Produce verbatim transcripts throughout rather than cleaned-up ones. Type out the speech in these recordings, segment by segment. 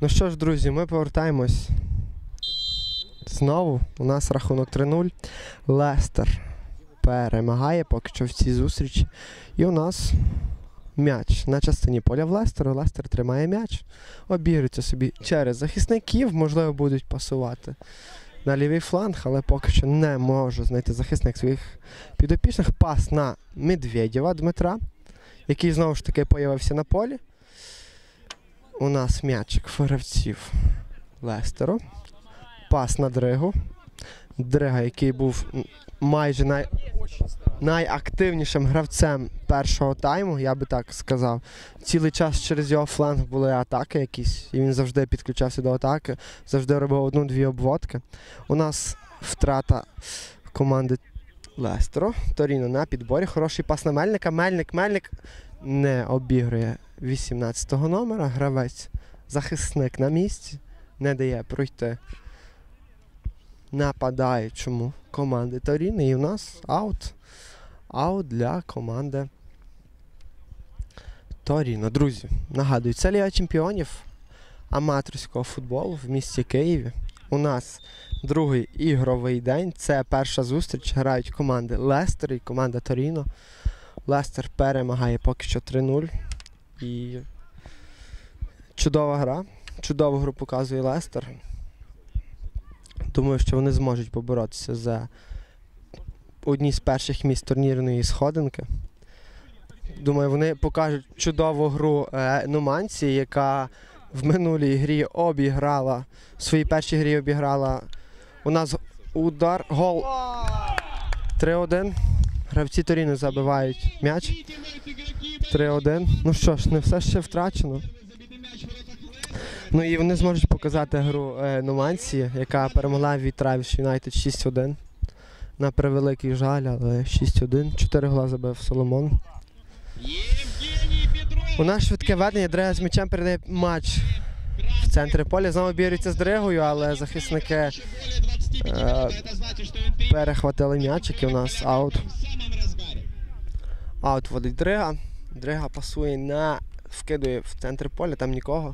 Ну що ж, друзі, ми повертаємось знову. У нас рахунок три нуль. Лестер перемагає поки що в цій зустрічі. І у нас м'яч на частині поля в Лестеру. Лестер тримає м'яч. Обігрується собі через захисників. Можливо, будуть пасувати на лівий фланг, але поки що не може знайти захисник своїх підопічних. Пас на Медведєва Дмитра, який знову ж таки появився на полі. У нас м'ячик гравців Лестеру. Пас на Дригу. Дрига, який був майже най... найактивнішим гравцем першого тайму, я би так сказав. Цілий час через його фланг були атаки якісь, і він завжди підключався до атаки, завжди робив одну-дві обводки. У нас втрата команди Лестеру. Торіно на підборі. Хороший пас на Мельника. Мельник, Мельник не обігрує вісімнадцятого номера. Гравець, захисник на місці, не дає пройти нападаючому команди Торіно. І у нас аут. Аут для команди Торіно. Друзі, нагадую, це Ліга чемпіонів аматорського футболу в місті Києві. У нас другий ігровий день. Це перша зустріч. Грають команди Лестер і команда Торіно. Лестер перемагає поки що три нуль. І чудова гра. Чудову гру показує Лестер. Думаю, що вони зможуть поборотися за одні з перших місць турнірної сходинки. Думаю, вони покажуть чудову гру е, Нуманці, яка в минулій грі обіграла, в своїй першій грі обіграла у нас удар, гол три один. Гравці Торіно забивають м'яч. три один. Ну що ж, не все ще втрачено. Ну і вони зможуть показати гру е, Нуманці, яка перемогла від Травіс Юнайтед шість один. На превеликий жаль, але шість один. Чотири гола забив Соломон. У нас швидке ведення. Дрига з м'ячем передає матч в центрі поля. Знову б'ються з Дригою, але захисники е, перехватили м'ячик і у нас аут. Аут водить Дрига. Дрига пасує на... вкидує в центр поля, там нікого.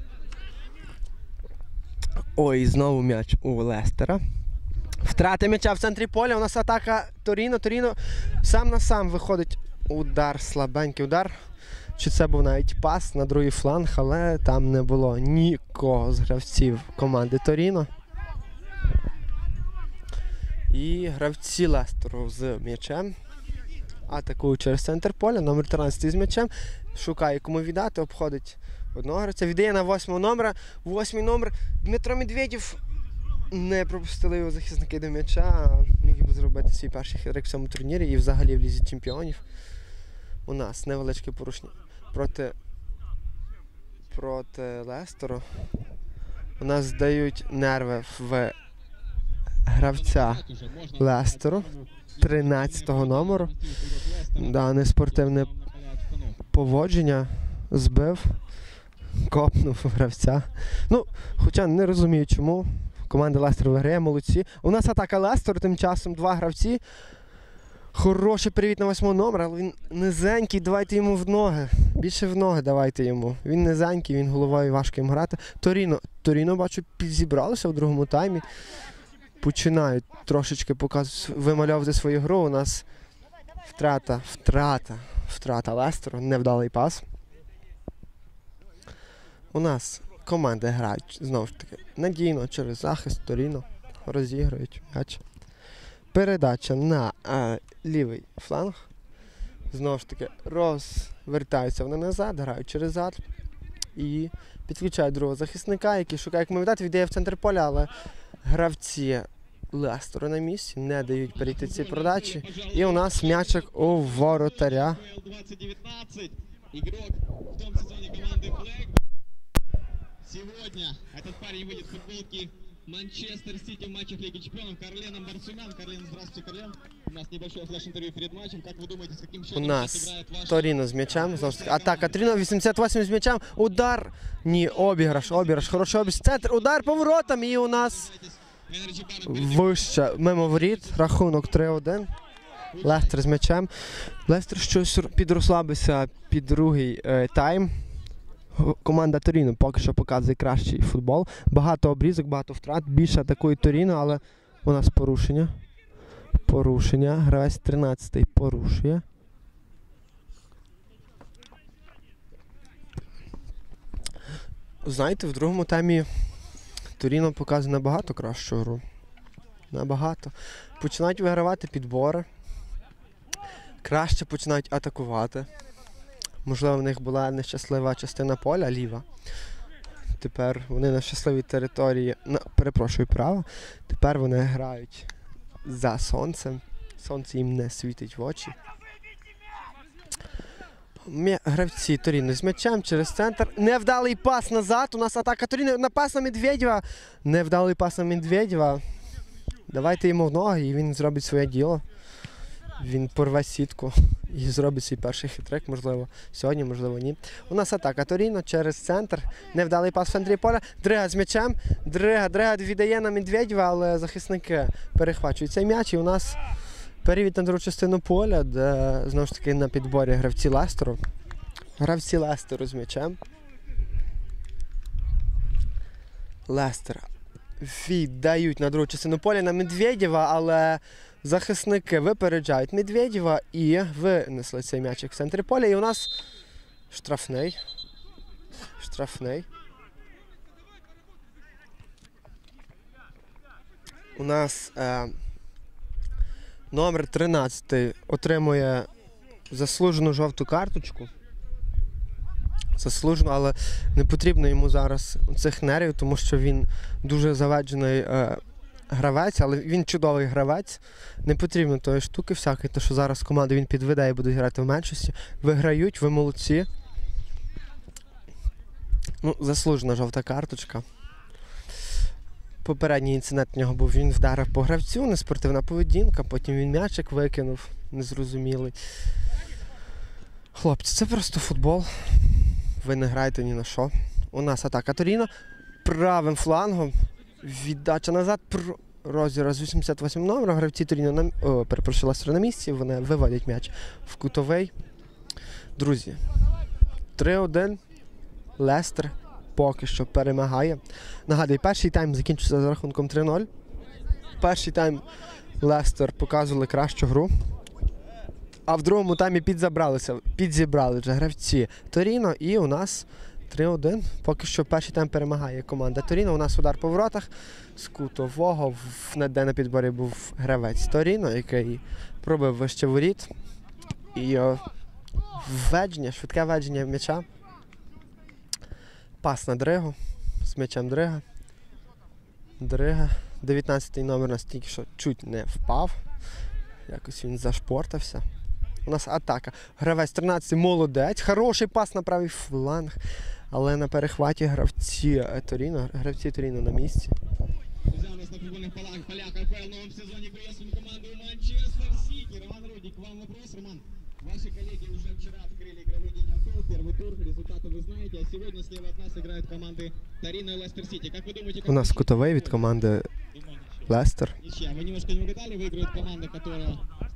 Ой, знову м'яч у Лестера. Втрати м'яча в центрі поля. У нас атака Торіно. Торіно сам на сам виходить. Удар, слабенький удар. Чи це був навіть пас на другий фланг, але там не було нікого з гравців команди Торіно. І гравці Лестеру з м'ячем атакують через центр поля. Номер тринадцять з м'ячем. Шукає кому віддати, обходить одного гравця. Віддає на восьмого номера. Восьмий номер. Дмитро Медведєв. Не пропустили його захисники до м'яча. Міг би зробити свій перший хитрик в цьому турнірі і взагалі в Лізі чемпіонів. У нас невеличке порушення проти, проти Лестеру. У нас здають нерви в гравця Лестеру, тринадцятого номеру. Дане спортивне поводження збив, копнув гравця. Ну, хоча не розумію чому. Команда Лестер виграє, молодці. У нас атака Лестеру, тим часом два гравці. Хороший привіт на восьмого номера, але він низенький, давайте йому в ноги. Більше в ноги давайте йому. Він низенький, він головою важко їм грати. Торіно, Торіно, бачу, підзібралися в другому таймі. Починають трошечки показувати, вимальовувати свою гру. У нас втрата, втрата, втрата Лестеру, невдалий пас. У нас команди грають, знову ж таки, надійно через захист. Торіно розіграють м'яч. Передача на е, лівий фланг. Знову ж таки, розвертаються вони назад, грають через зад. І підключають другого захисника, який шукає, як віддати, віддає в центр поля, але гравці Лестеру на місці не дають перейти ці продачі. І у нас м'ячик у воротаря. Сегодня этот парень выйдет в футболке Манчестер Сити в матчах Лиги Чемпионов. Карлен Барсумян. Карлен, здравствуйте, Карлен. У нас небольшое флеш-интервью перед матчем. Как вы думаете, с каким счетом У нас играет ваш... Торіно з м'ячем. Атака Торіно, вісімдесят восьмий з м'ячем. Удар. Ні, обіграш, обіграш. Хороший обіграш. Центр, удар поворотом. І у нас вище мимо воріт. Рахунок три один. Лестер з м'ячем. Лестер щось підрослабився під другий е, тайм. Команда Торіно поки що показує кращий футбол. Багато обрізок, багато втрат. Більше атакує Торіно, але у нас порушення. Порушення. Гравець тринадцятий порушує. Знаєте, в другому таймі Торіно показує набагато кращу гру. Набагато. Починають вигравати підбори. Краще починають атакувати. Можливо, в них була нещаслива частина поля, ліва. Тепер вони на щасливій території, на, перепрошую, права. Тепер вони грають за сонцем. Сонце їм не світить в очі. М'я... Гравці Торіно з м'ячем через центр. Невдалий пас назад. У нас атака Торіно на пас на Медведєва. Невдалий пас на Медведєва. Давайте йому в ноги і він зробить своє діло. Він порве сітку і зробить свій перший хитрик, можливо, сьогодні, можливо, ні. У нас атака Торіно через центр. Невдалий пас в центрі поля. Дрига з м'ячем. Дрига, Дрига віддає на Медведєва, але захисники перехвачують цей м'яч. І у нас перевід на другу частину поля, де, знову ж таки, на підборі гравці Лестеру. Гравці Лестеру з м'ячем. Лестер віддають на другу частину поля на Медведєва, але захисники випереджають Медведєва і винесли цей м'ячик в центрі поля. І у нас штрафний. Штрафний. У нас е, номер тринадцятий отримує заслужену жовту карточку. Заслужено, але не потрібно йому зараз цих нервів, тому що він дуже заваджений е, гравець, але він чудовий гравець. Не потрібно тої штуки всякої, тому що зараз команду він підведе і будуть грати в меншості. Виграють, ви молодці. Ну, заслужена жовта карточка. Попередній інцидент в нього був, він вдарив по гравцю, неспортивна поведінка, потім він м'ячик викинув, незрозумілий. Хлопці, це просто футбол. Ви не граєте ні на що. У нас атака Торіно. Правим флангом. Віддача назад. Розіграш з вісімдесят восьмим номером. Гравці Торіно на... О, перепрошую, Лестер на місці. Вони виводять м'яч в кутовий. Друзі, три один. Лестер поки що перемагає. Нагадую, перший тайм закінчився за рахунком три нуль. Перший тайм Лестер показували кращу гру. А в другому таймі підзабралися, підзібрали вже гравці Торіно, і у нас три один. Поки що перший тайм перемагає команда Торіно. У нас удар по воротах з кутового, де на підборі був гравець Торіно, який пробив вище воріт. І о, ведення, швидке ведення м'яча. Пас на Дригу, з м'ячем Дрига. Дрига. дев'ятнадцятий номер нас тільки що чуть не впав. Якось він зашпортався. У нас атака. Гравець тринадцятий молодець. Хороший пас на правий фланг. Але на перехваті гравці Торіно. Гравці Торіно на місці. Друзья, у нас на футбольных полях, полях АПЛ в новом сезоне приветствуем команду Манчестер Сити. Роман Рудик, к вам вопрос. Роман, ваши коллеги уже вчера открыли игровой день АПЛ, первый тур, результаты вы знаете, а сегодня слева от нас играют команды Торіно и Лестер Сити. Как вы думаете, как У нас кутовий від команди Лестер. ничья? Вы немножко не угадали, выиграет команда, которая...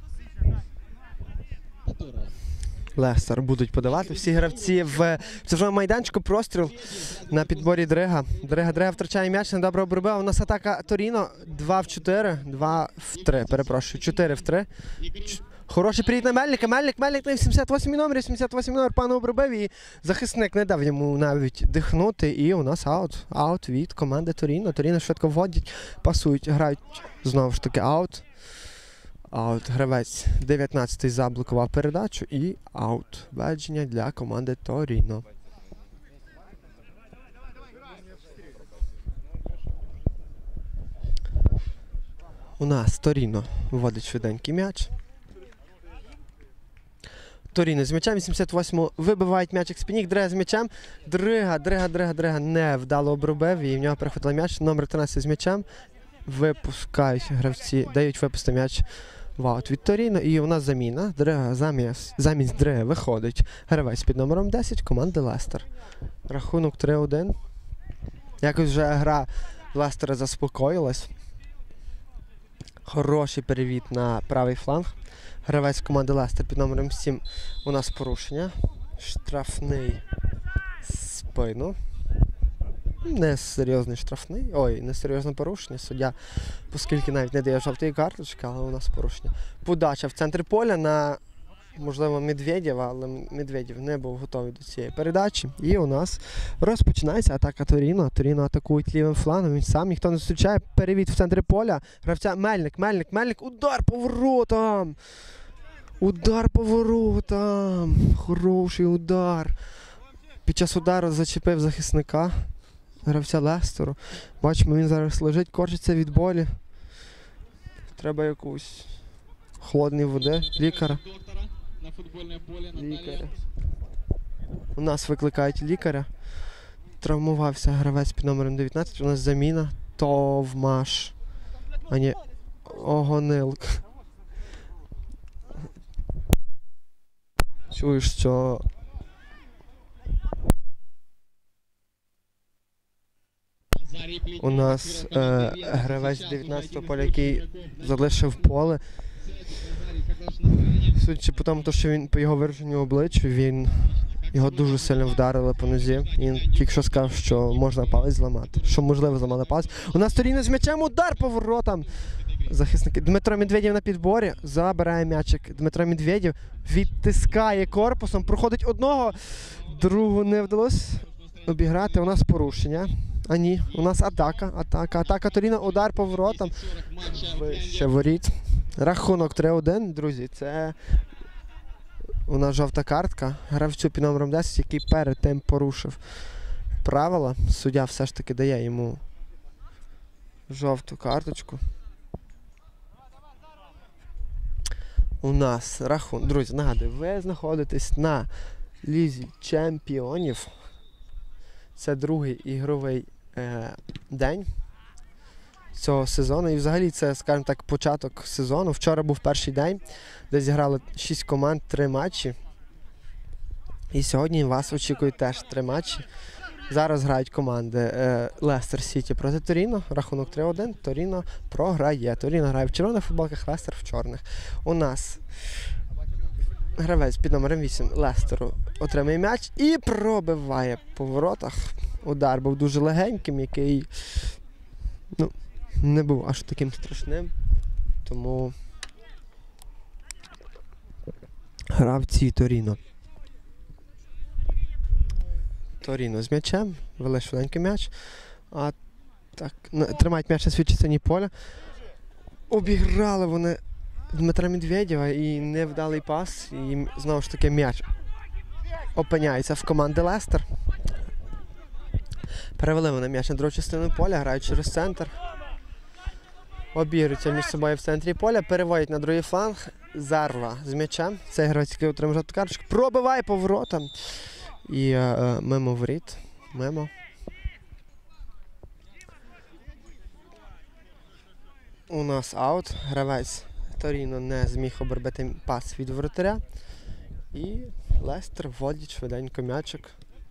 которая... Лестер будуть подавати всі гравці в цифровому майданчику. Простріл на підборі Дрига. Дрига, Дрига втрачає м'яч, недобре обробив. У нас атака Торіно. два в чотири. два в три, перепрошую. чотири в три. Хороший привіт на Мельника. Мельник, Мельник на вісімдесят восьмий номер. вісімдесят восьмий номер пану обробив. І захисник не дав йому навіть дихнути. І у нас аут. Аут від команди Торіно. Торіно швидко вводять, пасують, грають знову ж таки аут. Аут. Гравець дев'ятнадцятий заблокував передачу і аут. Ведення для команди Торіно. У нас Торіно вводить швиденький м'яч. Торіно з м'ячем, вісімдесят восьмого вибивають м'ячик з-під Дрига з м'ячем. Дрига, Дрига, Дрига, Дрига не вдало обробив і в нього перехватили м'яч. Номер тринадцять з м'ячем. Випускають гравці, дають випусти м'яч в аут від Торіно. І у нас заміна. Дрига замість, замість Дриги виходить гравець під номером десять команди Лестер. Рахунок три один. Якось вже гра Лестера заспокоїлась. Хороший перевід на правий фланг. Гравець команди Лестер під номером сім. У нас порушення. Штрафний з спину. Несерйозний штрафний. Ой, несерйозне порушення. Суддя, оскільки навіть не дає жовтої карточки, але у нас порушення. Подача в центр поля на, можливо, Медведєва, але Медведєв не був готовий до цієї передачі. І у нас розпочинається атака Торіно. Торіно атакують лівим флангом, він сам ніхто не зустрічає. Перевід в центрі поля. Гравця Мельник, Мельник, Мельник. Удар по воротам! Удар по воротам! Хороший удар. Під час удару зачепив захисника. Гравця Лестеру. Бачимо, він зараз лежить, корчиться від болі. Треба якусь холодної води, лікаря. Лікаря. У нас викликають лікаря. Травмувався гравець під номером дев'ятнадцять. У нас заміна. Товмаш. А ні, Огонилк. Чуєш, що... У нас е, гравець дев'ятнадцятого поля, який залишив поле. Судячи по тому, що він по його вираженню обличчю, він його дуже сильно вдарили по нозі. Він тільки що сказав, що можна палець зламати. Що можливо зламали палець. У нас Торіно з м'ячем, удар по воротам. Захисники. Дмитро Медведєв на підборі, забирає м'ячик. Дмитро Медведєв відтискає корпусом, проходить одного, другу не вдалося обіграти. У нас порушення. А ні, у нас атака, атака, атака Торіно, удар по воротам. Вище воріт. Рахунок три один, друзі, це у нас жовта картка. Гравцю під номером десять, який перед тим порушив правила. Суддя все ж таки дає йому жовту карточку. У нас рахунок, друзі, нагадую, ви знаходитесь на Лізі Чемпіонів. Це другий ігровий е, день цього сезону. І взагалі це, скажімо так, початок сезону. Вчора був перший день, де зіграли шість команд, три матчі. І сьогодні вас очікують теж три матчі. Зараз грають команди е, Лестер Сіті проти Торіно. Рахунок три один. Торіно програє. Торіно грає в червоних футболках, Лестер в чорних. У нас гравець під номером вісім Лестеру отримує м'яч і пробиває по воротах. Удар був дуже легеньким, який ну, не був аж таким страшним. Тому гравці Торіно. Торіно з м'ячем, вели швиденький м'яч. А так, тримають м'яч на своїй частині поля. Обіграли вони Дмитра Медведєва і невдалий пас. І знову ж таки м'яч опиняється в команди Лестер. Перевели вони м'яч на другу частину поля, грають через центр. Обігруються між собою в центрі поля, переводять на другий фланг. Зарва з м'ячем. Цей гравець, який отримав жовту карточку, пробиває поворотом. І е, мимо воріт. Мимо. У нас аут. Гравець Торіно не зміг обробити пас від воротаря. І Лестер вводить швиденько м'ячик.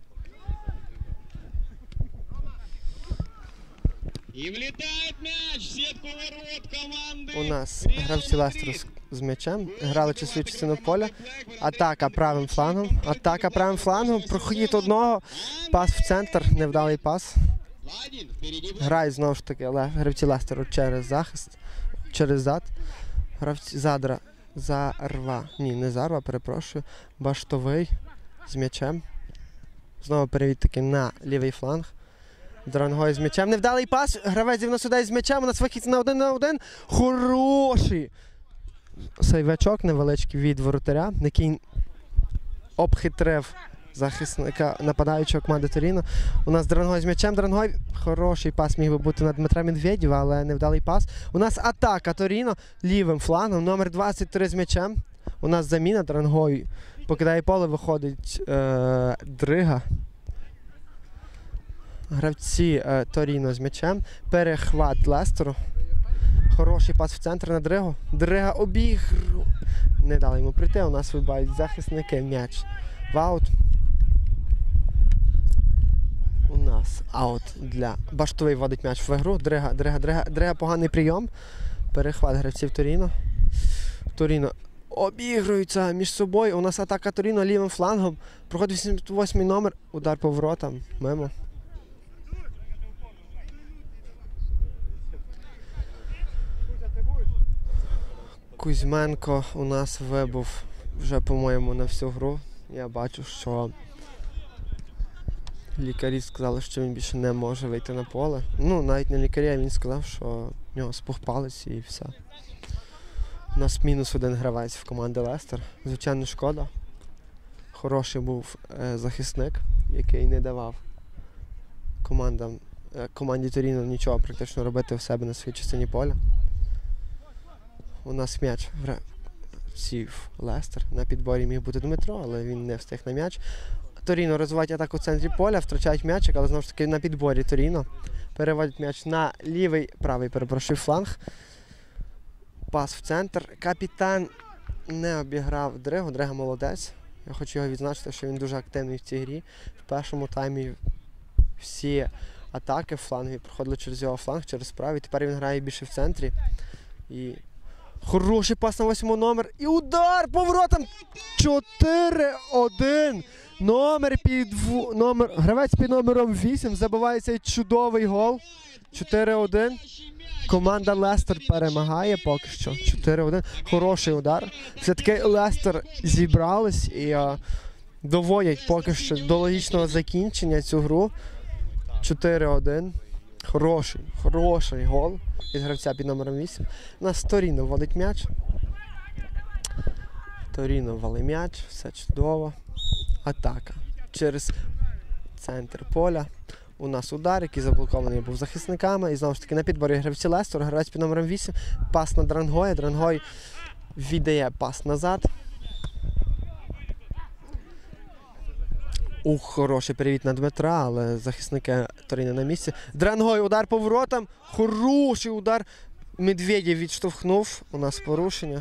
І влітає м'яч в сітку ворот команди. У нас гравці Лестеру з, з м'ячем. Грали часову частину поля. Атака правим флангом. Атака правим флангом. Прохід одного. Пас в центр. Невдалий пас. Грають знову ж таки гравці Лестеру через захист. Через зад. Гравці Задра. Зарва. Ні, не Зарва, перепрошую. Баштовий з м'ячем. Знову перевід таки на лівий фланг. Дрангой з м'ячем. Невдалий пас. Гравець в нас сюди з м'ячем. У нас вихід на один на один. Хороший сейвачок невеличкий від воротаря, який обхитрив захисника нападаючого команди Торіно. У нас Дрангой з м'ячем. Дрангой. Хороший пас міг би бути на Дмитра Медведєва, але невдалий пас. У нас атака Торіно лівим флангом. Номер двадцять три з м'ячем. У нас заміна. Дрангой покидає поле, виходить е- Дрига. Гравці е, Торіно з м'ячем. Перехват Лестеру. Хороший пас в центр на Дригу. Дрига обіг. Не дали йому прийти. У нас вибивають захисники м'яч. В аут. У нас аут для... Баштовий вводить м'яч в ігру. Дрига, Дрига, Дрига. Дрига поганий прийом. Перехват гравців Торіно. Торіно Обігруються між собою. У нас атака Торіно лівим флангом. Проходить вісімдесят восьмий номер. Удар по воротам. Мимо. Кузьменко у нас вибув вже, по-моєму, на всю гру. Я бачу, що лікарі сказали, що він більше не може вийти на поле. Ну, навіть не лікарі, а він сказав, що в нього спух палець і все. У нас мінус один гравець в команді Лестер. Звичайно, шкода. Хороший був е, захисник, який не давав командам, е, команді Торіно нічого практично робити в себе на своїй частині поля. У нас м'яч сів Лестер. На підборі міг бути Дмитро, але він не встиг на м'яч. Торіно розвивають атаку в центрі поля, втрачають м'ячик, але знову ж таки на підборі Торіно. Переводять м'яч на лівий, правий, перепрошую, фланг. Пас в центр. Капітан не обіграв Дригу. Дрига молодець. Я хочу його відзначити, що він дуже активний в цій грі. В першому таймі всі атаки в флангі проходили через його фланг, через правий. Тепер він грає більше в центрі. І хороший пас на восьмий номер. І удар поворотом. чотири один. Номер під номер гравець під номером вісім забиває цей чудовий гол. чотири один. Команда Лестер перемагає поки що. чотири один. Хороший удар. Все-таки Лестер зібрались і а, доводять поки що до логічного закінчення цю гру. чотири один. Хороший, хороший гол від гравця під номером вісім. У нас Торіно вводить м'яч. Торіно ввали м'яч, все чудово. Атака через центр поля. У нас удар, який заблокований був захисниками. І знову ж таки на підборі гравці Лестера, гравець під номером вісім. Пас на Дрангоя. Дрангой віддає пас назад. Ух, хороший привіт на Дмитра, але захисники Торіно на місці. Дрангой, удар по воротам. Хороший удар. Медведєв відштовхнув. У нас порушення.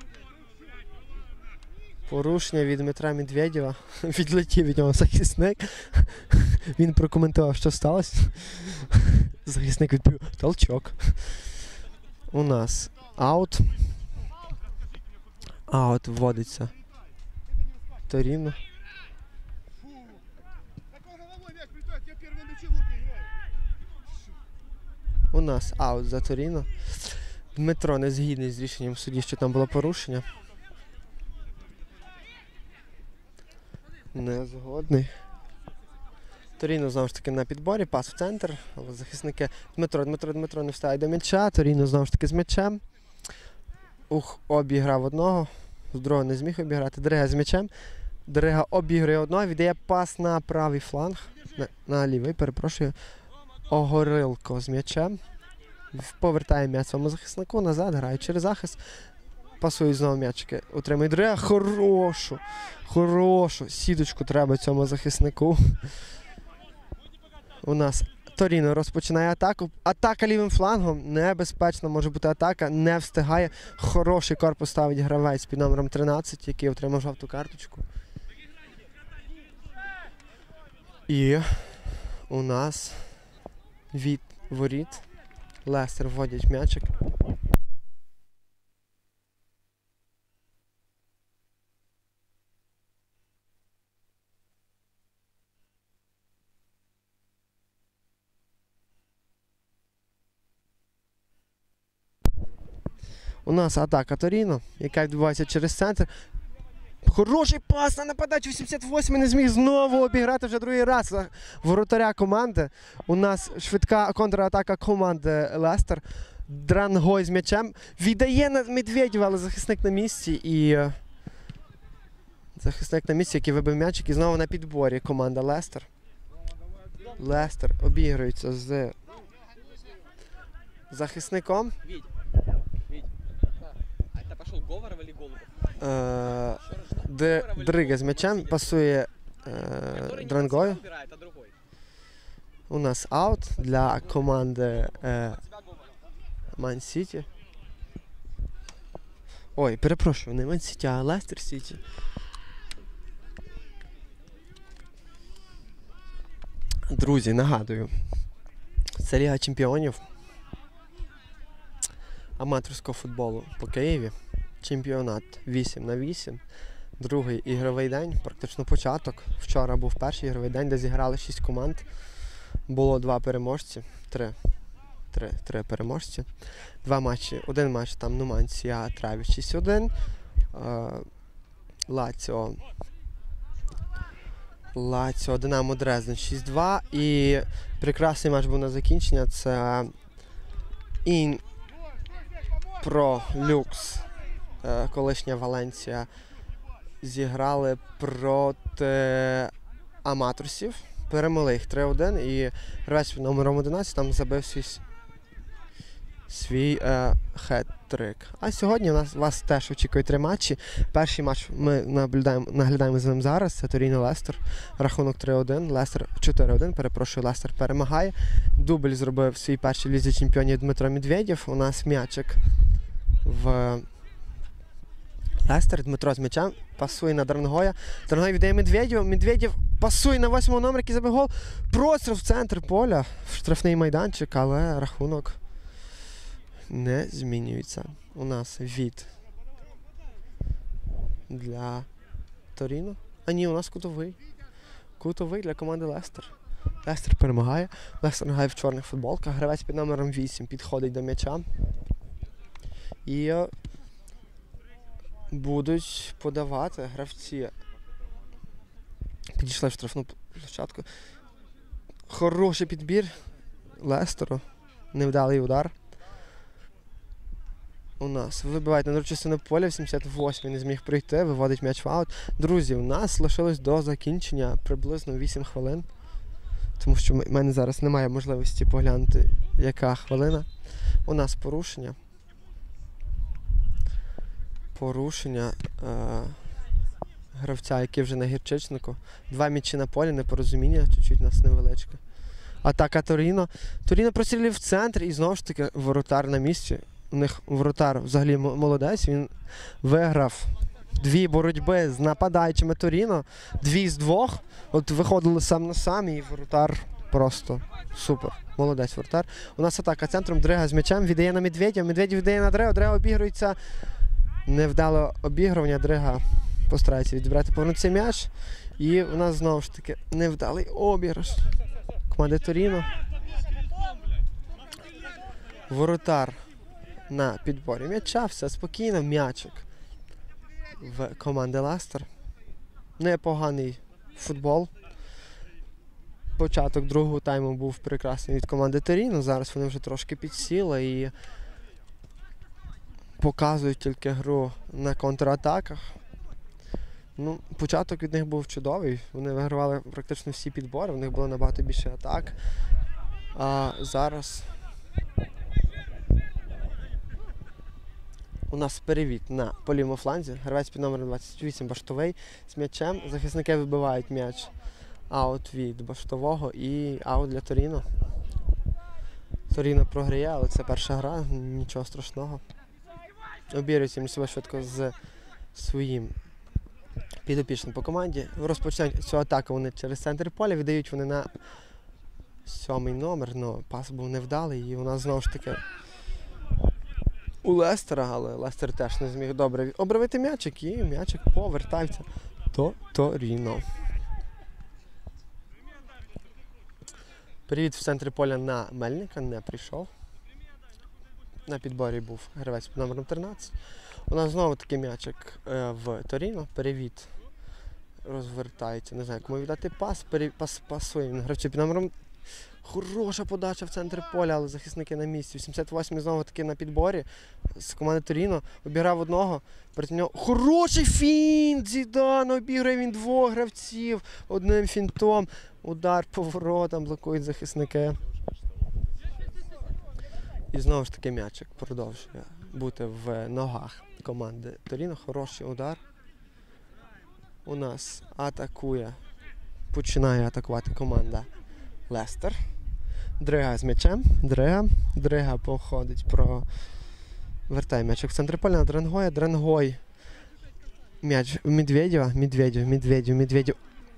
Порушення від Дмитра Медведєва. Відлетів від нього захисник. Він прокоментував, що сталося. Захисник відповів: толчок. У нас аут. Аут вводиться Торіно. У нас аут за Торіно. Дмитро не згідний з рішенням судді, що там було порушення. Не згодний. Торіно знову ж таки на підборі, пас в центр, але захисники Дмитро, Дмитро, Дмитро не встає до м'яча, Торіно знову ж таки з м'ячем. Ух, обіграв одного, з другого не зміг обіграти. Дрига з м'ячем. Дрига обігрує одного, віддає пас на правий фланг, на, на лівий, перепрошую. Огорилко з м'ячем. Повертає м'яч своєму захиснику, назад, грає через захист. Пасують знову м'ячики. Утримує Дрига. Хорошу, хорошу сіточку треба цьому захиснику. У нас Торіно розпочинає атаку. Атака лівим флангом. Небезпечна може бути атака. Не встигає. Хороший корпус ставить гравець під номером тринадцять, який отримав жовту карточку. І у нас від воріт Лестер вводять м'ячик. У нас атака Торіно, яка відбувається через центр. Хороший пас на нападачу, вісімдесят восьмий не зміг знову обіграти вже другий раз воротаря команди. У нас швидка контратака команди Лестер. Дрангой з м'ячем. Віддає на Медведєва, але захисник на місці. І захисник на місці, який вибив м'ячик. І знову на підборі команда Лестер. Лестер обігрується з захисником. Е, Дрига з м'ячем, пасує е, Дрангою. У нас аут для команди е, Ман Сіті. Ой, перепрошую, не Ман Сіті, а Лестер Сіті. Друзі, нагадую, це Ліга Чемпіонів аматорського футболу по Києві. чемпіонат вісім на вісім. Другий ігровий день, практично початок. Вчора був перший ігровий день, де зіграли шість команд. Було два переможці, три, три, три переможці. Два матчі, один матч там Нумансія Траві шість один, Лаціо, Лаціо Динамо Дрезден шість два. І прекрасний матч був на закінчення. Це Ін Про Люкс, колишня Валенсія, зіграли проти Аматорсів. Перемогли їх три один, і гравець під номером одинадцять там забив свій, свій е, хет-трик. А сьогодні у нас вас теж очікує три матчі. Перший матч ми наблюдаємо, наглядаємо за ним зараз. Це Торіно-Лестер. Рахунок три один. Лестер чотири один, перепрошую, Лестер перемагає. Дубль зробив в своїй першій лізі чемпіонів Дмитро Медведєв. У нас м'ячик в Лестер. Дмитро з м'ячем пасує на Дрангоя. Дрангой віддає Медведєву. Медведєв пасує на восьмого номер, який забив гол. Простріл в центр поля, в штрафний майданчик, але рахунок не змінюється. У нас від для Торіно. А ні, у нас кутовий. Кутовий для команди Лестер. Лестер перемагає. Лестер грає в чорних футболках. Гравець під номером вісім підходить до м'яча. І будуть подавати гравці. Підійшли в штрафну площадку. Хороший підбір Лестеру. Невдалий удар. У нас вибивають на другу частину поля, в сімдесят восьмій не зміг прийти, виводить м'яч в аут. Друзі, у нас лишилось до закінчення приблизно вісім хвилин. Тому що в мене зараз немає можливості поглянути, яка хвилина. У нас порушення. Порушення е- гравця, який вже на гірчичнику. Два м'ячі на полі, непорозуміння, чуть-чуть у нас невеличке. Атака Торіно. Торіно прострілив в центр і знову ж таки воротар на місці. У них воротар взагалі молодець, він виграв дві боротьби з нападаючими Торіно, дві з двох. От виходили сам на сам і воротар просто супер. Молодець воротар. У нас атака центром, Дрига з м'ячем, віддає на Медведєва, Медведєв віддає на Дрига, Дрига обігрується. Невдало обігрування, Дрига постарається відібрати, повернутися м'яч. І у нас знову ж таки невдалий обіграш команди Торіно. Воротар на підборі м'яча, все спокійно, м'ячик в команди Лестер. Непоганий футбол. Початок другого тайму був прекрасний від команди Торіно, зараз вони вже трошки підсіли і показують тільки гру на контратаках. Ну, початок від них був чудовий, вони вигравали практично всі підбори, в них було набагато більше атак. А зараз у нас перевід на по лівому фланзі. Гравець під номером двадцять вісім Баштовий з м'ячем. Захисники вибивають м'яч. Аут від Баштового і аут для Торіно. Торіно програє, але це перша гра, нічого страшного. Обігрується між собою швидко з своїм підопічним по команді. Розпочинають цю атаку вони через центр поля, віддають вони на сьомий номер, але пас був невдалий і у нас знову ж таки у Лестера, але Лестер теж не зміг добре обривити м'ячик і м'ячик повертається до Торіно. Привіт в центрі поля на Мельника, не прийшов. На підборі був гравець під номером тринадцять. У нас знову такий м'ячик е, в Торіно. Перевід розвертається. Не знаю, кому віддати пас. Пере... Пас пасує він гравцю під номером. Хороша подача в центр поля, але захисники на місці. вісімдесят восьмий знову таки на підборі з команди Торіно. Обіграв одного. Проти нього хороший фінт! Зідан! Обіграє він двох гравців одним фінтом. Удар по воротам, блокують захисники. І знову ж таки м'ячик продовжує бути в ногах команди Торіно. Хороший удар. У нас атакує, починає атакувати команда Лестер. Дрига з м'ячем. Дрига. Дрига походить про... Вертає м'ячик в центр поля на Дрангоя. Дрангой. М'яч в Медведєва. Медведєв, Медведєв, Медведєв.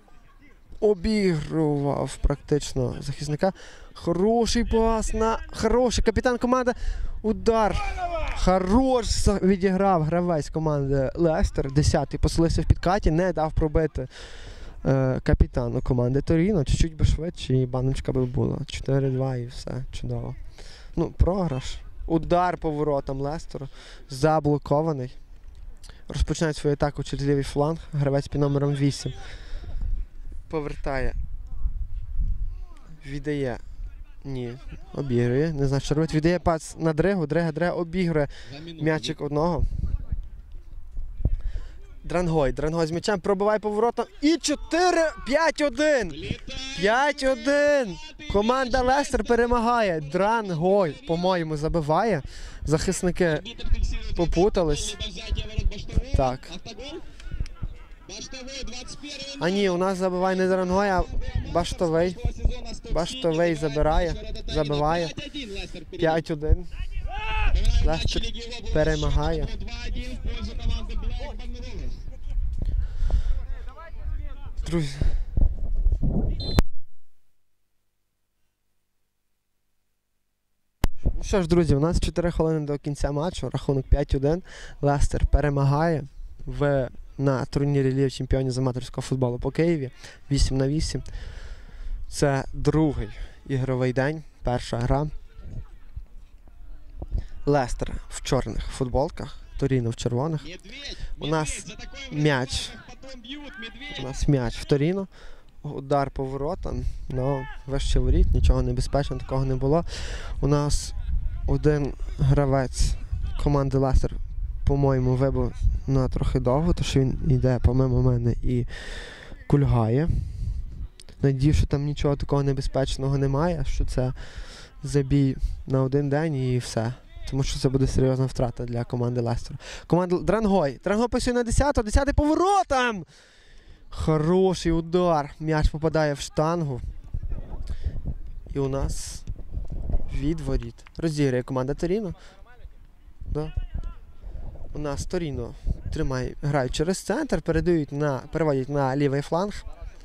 Обігрував практично захисника. Хороший пас на... Хороший капітан команди. Удар Хорош за- відіграв гравець команди Лестер. Десятий поселився в підкаті, не дав пробити е, капітану команди Торіно. Чуть-чуть би швидше і баночка би була. чотири-два і все. Чудово. Ну, програш. Удар по воротам Лестеру. Заблокований. Розпочинає свою атаку через лівий фланг. Гравець під номером вісім. Повертає. Віддає. Ні, обігрує. Не знаю, що робить. Віддає пас на Дригу. Дрига, Дрига обігрує м'ячик одного. Дрангой. Дрангой з м'ячем пробиває поворотом. І чотири п'ять один. п'ять один. Команда Лестер перемагає. Дрангой, по-моєму, забиває. Захисники попутались. Так. А ні, у нас забиває не Дрангой, а Баштовий. Баштовий забирає, забиває. п'ять один. Лестер перемагає. Друзі. Ну що ж, друзі, у нас чотири хвилини до кінця матчу. Рахунок п'ять один. Лестер перемагає в, на турнірі Ліги Чемпіонів з аматорського футболу по Києві. вісім на вісім. Це другий ігровий день, перша гра. Лестер в чорних футболках, Торіно в червоних. У нас м'яч. У нас м'яч в Торіно. Удар по воротам, ну, вище воріт, нічого небезпечного, такого не було. У нас один гравець команди Лестер, по-моєму, вибив на трохи довго, тому що він йде помимо мене і кульгає. Надію, що там нічого такого небезпечного немає, що це забій на один день і все. Тому що це буде серйозна втрата для команди Лестера. Команда Дрангой. Дрангой пасує на десятого, десятий поворотом! Хороший удар. М'яч попадає в штангу. І у нас від воріт. Розіграє команда Торіно. Да. У нас Торіно тримає, грають через центр, передають на, переводять на лівий фланг.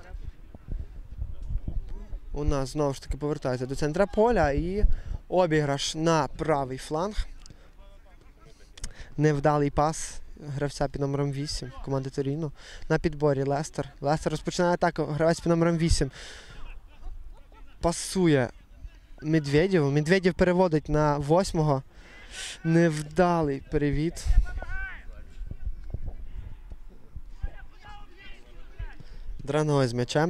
У нас знову ж таки повертається до центра поля і обіграш на правий фланг. Невдалий пас гравця під номером вісім команди Торіно. На підборі Лестер. Лестер розпочинає атаку. Гравець під номером вісім пасує Медведєву. Медведєв переводить на восьмого. Невдалий перевід. Дрангой з м'ячем.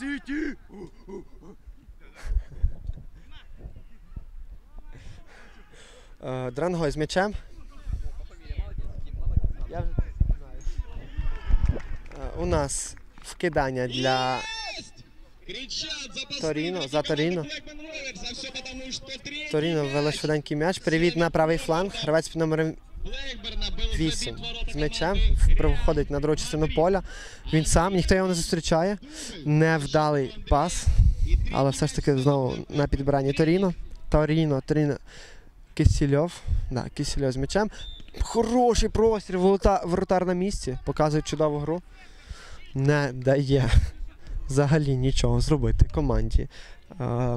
Е, Дрангой з м'ячем. Я вже знаю. Е, У нас вкидання для Торіно, за Торіно. Торіно ввели швиденький м'яч. Перевід на правий фланг. Гравець під номером вісім з м'ячем. Проходить на другу частину поля. Він сам, ніхто його не зустрічає. Невдалий пас. Але все ж таки знову на підбиранні Торіно. Торіно, Торіно. Кисельов. Да, Кисельов з м'ячем. Хороший простір. Воротар на місці. Показує чудову гру. Не дає взагалі нічого зробити команді е,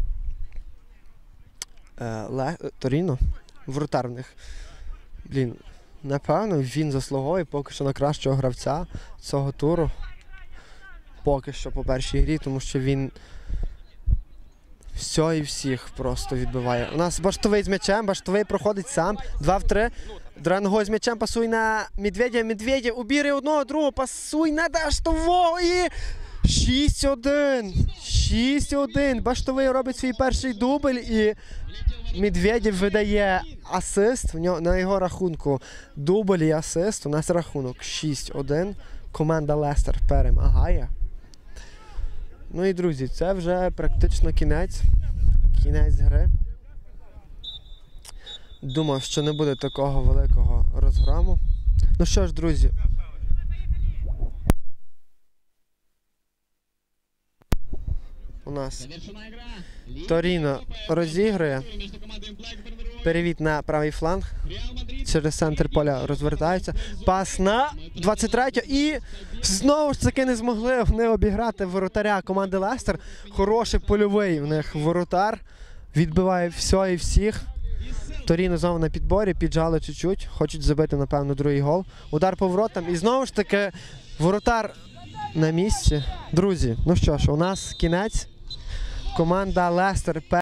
е, Ле, Торіно. Воротар в них, блін, напевно, він заслуговує поки що на кращого гравця цього туру. Поки що по першій грі, тому що він все і всіх просто відбиває. У нас Баштовий з м'ячем, Баштовий проходить сам. два в три. Дрангой з м'ячем пасує на Медведя. Медведя обірує одного, другого, пасує на Баштового і шість один. шість один. Баштовий робить свій перший дубль і Медведєв видає асист. В нього, на його рахунку дубль і асист. У нас рахунок шість один. Команда Лестер перемагає. Ну і, друзі, це вже практично кінець. Кінець гри. Думав, що не буде такого великого розгрому. Ну що ж, друзі. У нас Торіно розігрує. Перевід на правий фланг. Через центр поля розвертається. Пас на двадцять третього. І знову ж таки не змогли вони обіграти воротаря команди Лестер. Хороший польовий в них воротар. Відбиває все і всіх. Торіно знову на підборі, піджали чуть-чуть, хочуть забити, напевно, другий гол. Удар по воротам і знову ж таки воротар на місці. Друзі, ну що ж, у нас кінець. Команда Лестер